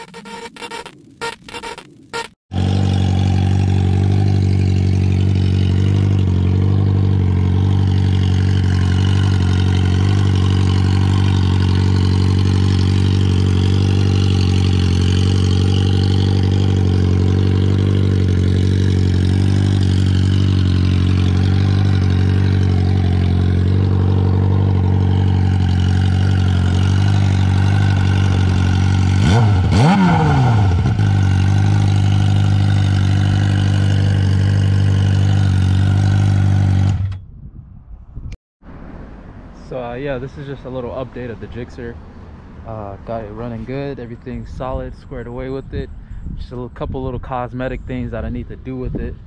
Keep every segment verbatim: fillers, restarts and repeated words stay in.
So uh, yeah, this is just a little update of the Gixxer. Uh, got it running good, everything's solid, squared away with it. Just a little, couple little cosmetic things that I need to do with it.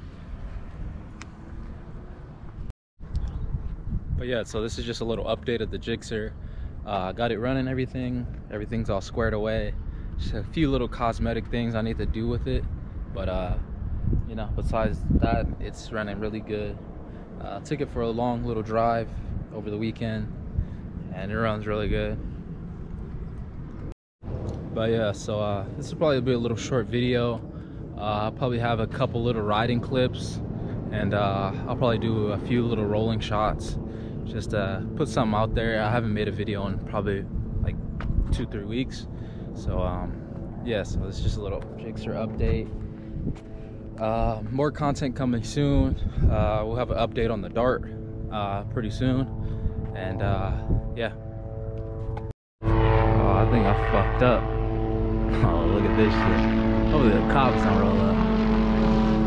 But yeah, so this is just a little update of the Gixxer. Uh, got it running, everything. Everything's all squared away. Just a few little cosmetic things I need to do with it. But uh, you know, besides that, it's running really good. Uh, took it for a long little drive over the weekend, and it runs really good. But yeah, so uh, this will probably be a little short video. Uh, I'll probably have a couple little riding clips, and uh, I'll probably do a few little rolling shots. Just uh, put something out there. I haven't made a video in probably like two, three weeks. So um, yeah, so it's just a little Gixxer update. Uh, more content coming soon. Uh, we'll have an update on the Dart uh, pretty soon, and uh, yeah. Oh, I think I fucked up. Oh, look at this shit. Hopefully the cops don't roll up.